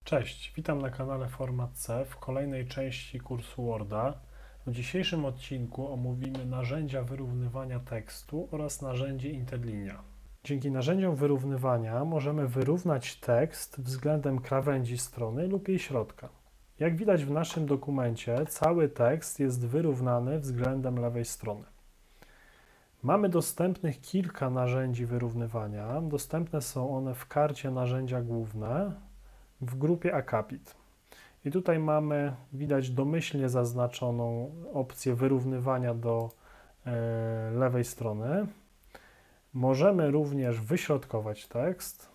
Cześć, witam na kanale Format C w kolejnej części kursu Worda. W dzisiejszym odcinku omówimy narzędzia wyrównywania tekstu oraz narzędzie interlinia. Dzięki narzędziom wyrównywania możemy wyrównać tekst względem krawędzi strony lub jej środka. Jak widać w naszym dokumencie, cały tekst jest wyrównany względem lewej strony. Mamy dostępnych kilka narzędzi wyrównywania. Dostępne są one w karcie narzędzia główne w grupie Akapit. I tutaj mamy, widać domyślnie zaznaczoną opcję wyrównywania do lewej strony. Możemy również wyśrodkować tekst.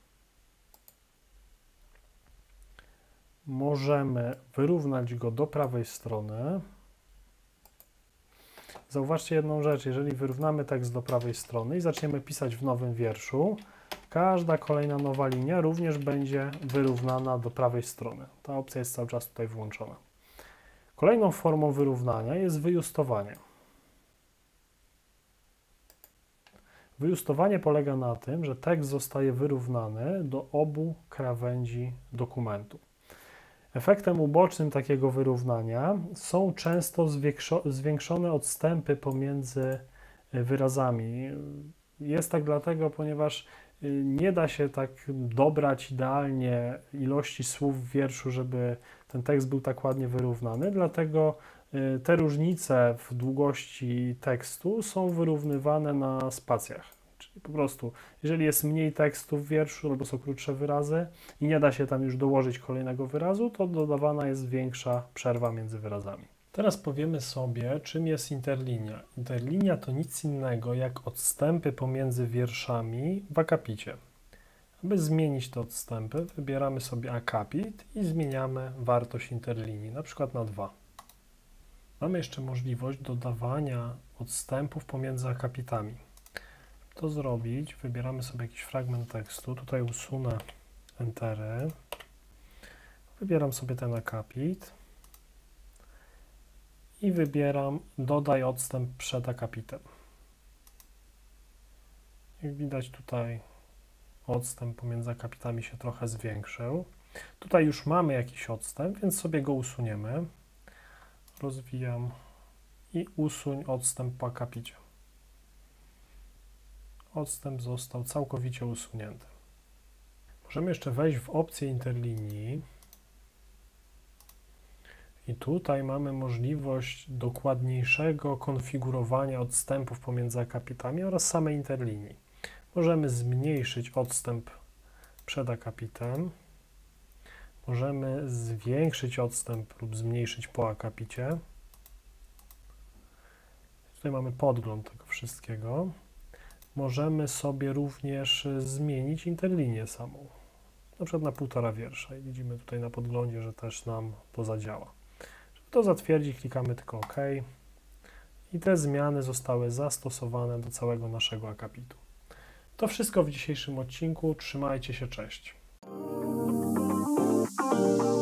Możemy wyrównać go do prawej strony. Zauważcie jedną rzecz, jeżeli wyrównamy tekst do prawej strony i zaczniemy pisać w nowym wierszu, każda kolejna nowa linia również będzie wyrównana do prawej strony. Ta opcja jest cały czas tutaj włączona. Kolejną formą wyrównania jest wyjustowanie. Wyjustowanie polega na tym, że tekst zostaje wyrównany do obu krawędzi dokumentu. Efektem ubocznym takiego wyrównania są często zwiększone odstępy pomiędzy wyrazami. Jest tak dlatego, ponieważ nie da się tak dobrać idealnie ilości słów w wierszu, żeby ten tekst był tak ładnie wyrównany, dlatego te różnice w długości tekstu są wyrównywane na spacjach. Czyli po prostu, jeżeli jest mniej tekstu w wierszu albo są krótsze wyrazy i nie da się tam już dołożyć kolejnego wyrazu, to dodawana jest większa przerwa między wyrazami. Teraz powiemy sobie, czym jest interlinia. Interlinia to nic innego jak odstępy pomiędzy wierszami w akapicie. Aby zmienić te odstępy, wybieramy sobie akapit i zmieniamy wartość interlinii, na przykład na 2. Mamy jeszcze możliwość dodawania odstępów pomiędzy akapitami. To zrobić, wybieramy sobie jakiś fragment tekstu, tutaj usunę entery, wybieram sobie ten akapit i wybieram dodaj odstęp przed akapitem. Jak widać tutaj odstęp pomiędzy akapitami się trochę zwiększył. Tutaj już mamy jakiś odstęp, więc sobie go usuniemy. Rozwijam i usuń odstęp po akapicie. Odstęp został całkowicie usunięty. Możemy jeszcze wejść w opcję interlinii i tutaj mamy możliwość dokładniejszego konfigurowania odstępów pomiędzy akapitami oraz samej interlinii. Możemy zmniejszyć odstęp przed akapitem, możemy zwiększyć odstęp lub zmniejszyć po akapicie. Tutaj mamy podgląd tego wszystkiego. Możemy sobie również zmienić interlinię samą, na przykład na 1,5 wiersza i widzimy tutaj na podglądzie, że też nam to zadziała. Żeby to zatwierdzić, klikamy tylko OK i te zmiany zostały zastosowane do całego naszego akapitu. To wszystko w dzisiejszym odcinku. Trzymajcie się, cześć.